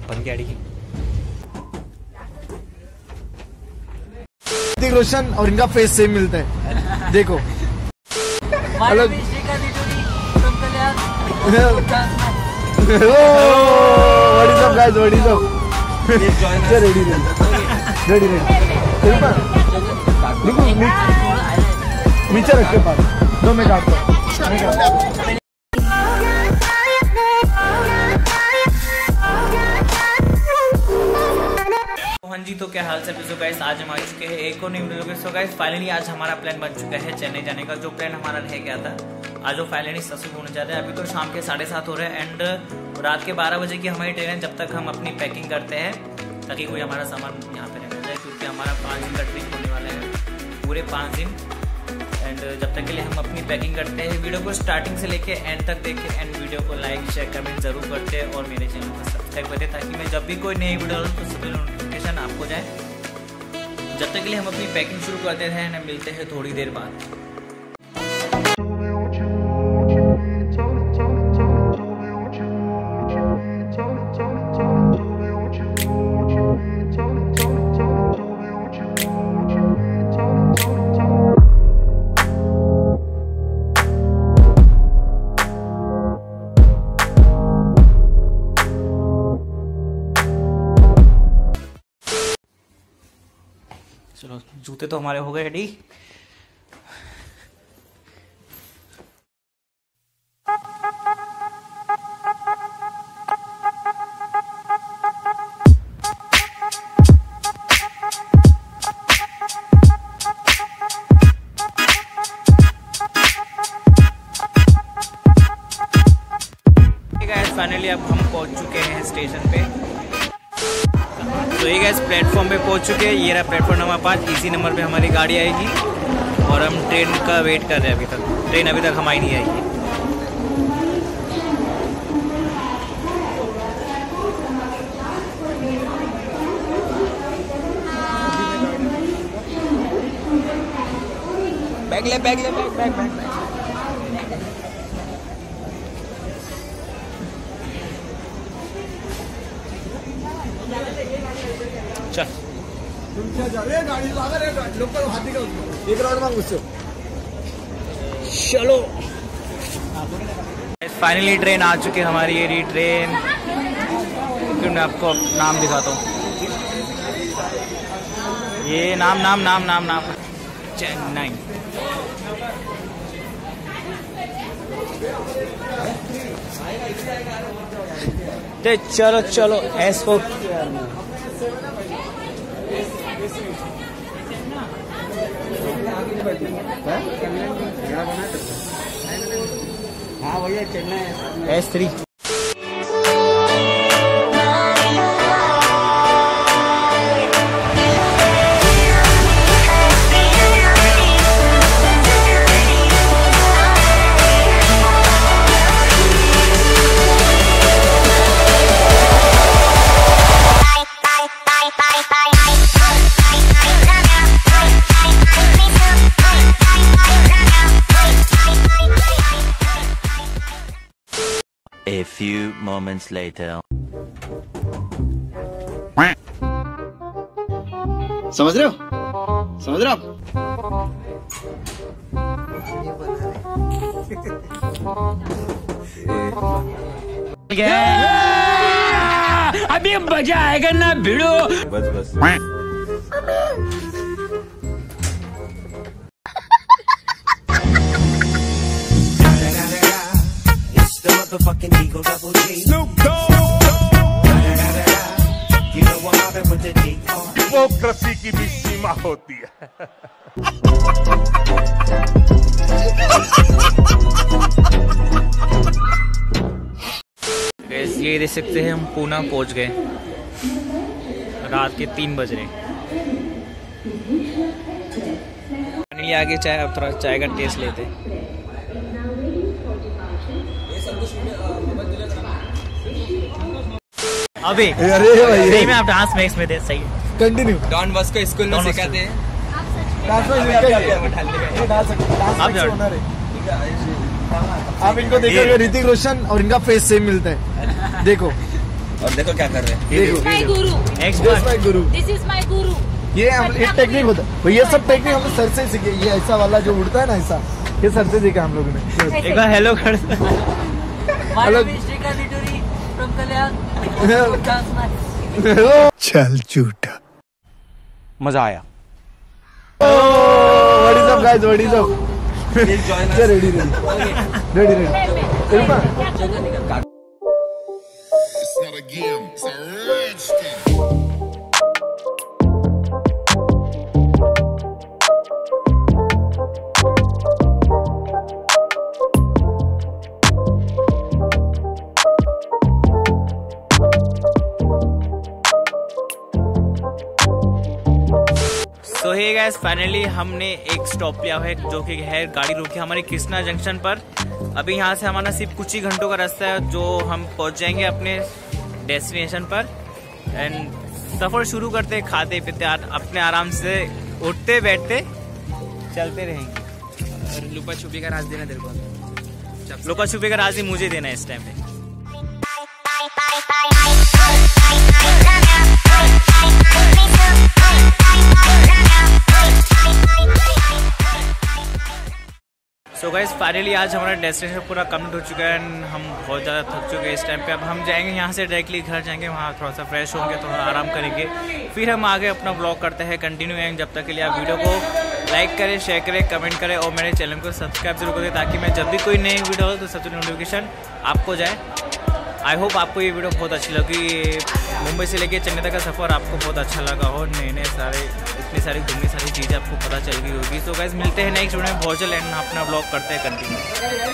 बन गया डी ऋतिक रोशन और इनका फेस सेम मिलता है, देखो अलग। नीचे रख के पास दो मैं काटता हूँ। हाँ जी, तो क्या हाल चाल है गाइस, आज हम आ चुके हैं एक और न्यू वीडियो के। सो गाइस फाइनली आज हमारा प्लान बन चुका है चेन्नई जाने का। जो प्लान हमारा रह गया था आज वो फाइनली सक्सेस होने जा रहा है। अभी तो शाम के 7:30 हो रहे हैं एंड रात के 12 बजे की हमारी ट्रेन है। जब तक हम अपनी पैकिंग करते हैं ताकि कोई हमारा सामान यहाँ पे रहना जाए, क्योंकि हमारा 5 दिन का ट्रिप होने वाला है, पूरे 5 दिन। एंड जब तक के लिए हम अपनी पैकिंग करते हैं। वीडियो को स्टार्टिंग से लेके एंड तक देखें एंड वीडियो को लाइक शेयर कमेंट जरूर करते हैं और मेरे चैनल को सब्सक्राइब करते हैं ताकि मैं जब भी कोई नई वीडियो डालूँ तो सभी नोटिफिकेशन आपको जाए। जब तक के लिए हम अपनी पैकिंग शुरू करते हैं एंड मिलते हैं थोड़ी देर बाद। चलो जूते तो हमारे हो गए रेडी। फाइनली अब हम पहुंच चुके हैं स्टेशन पे। तो ये गाइस प्लेटफॉर्म पे पहुंच चुके हैं। ये रहा प्लेटफॉर्म नंबर 5, इसी नंबर पे हमारी गाड़ी आएगी और हम ट्रेन का वेट कर रहे हैं। अभी तक ट्रेन अभी तक हमारी नहीं आएगी। बैग ले बैग ले बैग बैग बैग चल एक राउंड मांग उससे। चलो फाइनली ट्रेन आ चुकी है हमारी। ये रही ट्रेन। फिर मैं आपको नाम दिखाता हूँ। ये नाम नाम नाम नाम नाम चेन्नई। तो चलो चलो ऐसो हाँ भैया Chennai S3। A few moments later. समझ रहे हो? समझ रहे हो आप? अभी मजा आएगा ना भिड़ो। बस बस। हिपोक्रेसी की भी सीमा होती है। ये देख सकते हैं हम पूना पहुंच गए। रात के 3 बज रहे। आगे चाय, अब थोड़ा चाय का टेस्ट लेते। अबे अरे भाई सही में आप डांस मैक्स में दे सही है। कंटिन्यू। डॉन बॉस्को स्कूल में सिखाते हैं। आप इनको देखोगे ऋतिक रोशन और इनका फेस सेम मिलता है, देखो और देखो क्या कर रहे हैं। देखो my Guru, This my guru। This is my guru. ये टेक्निक होता है भाई, ये सब टेक्निक हम लोग सर से सीखे। ये ऐसा वाला जो उड़ता है ना ऐसा, ये सर से सीखा हम लोगों ने। एक बार हेलो कर चल झूठा। मजा आया। What is up guys? What is up? Ready ready. It's not a game, it's a rich thing. So hey guys, finally हमने एक स्टॉप लिया है जो कि है गाड़ी रुकी हमारी कृष्णा जंक्शन पर। अभी यहाँ से हमारा सिर्फ कुछ ही घंटों का रास्ता है जो हम पहुँच जाएंगे अपने डेस्टिनेशन पर। एंड सफ़र शुरू करते खाते पीते अपने आराम से उठते बैठते चलते रहेंगे। और लुका छुपी का राज देना तेरे को। लुका छुपी का राज ही मुझे देना है इस टाइम पे। सो गाइस, फाइनली आज हमारा डेस्टिनेशन पूरा कंप्लीट हो चुका है एंड हम बहुत ज़्यादा थक चुके हैं इस टाइम पे। अब हम जाएंगे यहाँ से डायरेक्टली घर जाएंगे, वहाँ थोड़ा सा फ्रेश होंगे, थोड़ा आराम करेंगे, फिर हम आगे अपना ब्लॉग करते हैं कंटिन्यू। एंड जब तक के लिए आप वीडियो को लाइक करें, शेयर करें, कमेंट करें और मेरे चैनल को सब्सक्राइब जरूर करें ताकि मैं जब भी कोई नई वीडियो हो तो सबसे नोटिफिकेशन आपको जाए। आई होप आपको ये वीडियो बहुत अच्छी लगी। मुंबई से लेके चेन्नई तक का सफ़र आपको बहुत अच्छा लगा हो। नए सारे इतनी सारी घूमने सारी चीज़ें आपको पता चल गई होगी। तो गाइस, मिलते हैं नेक्स्ट वीडियो में बहुत जल्द एंड अपना ब्लॉग करते हैं कंटिन्यू।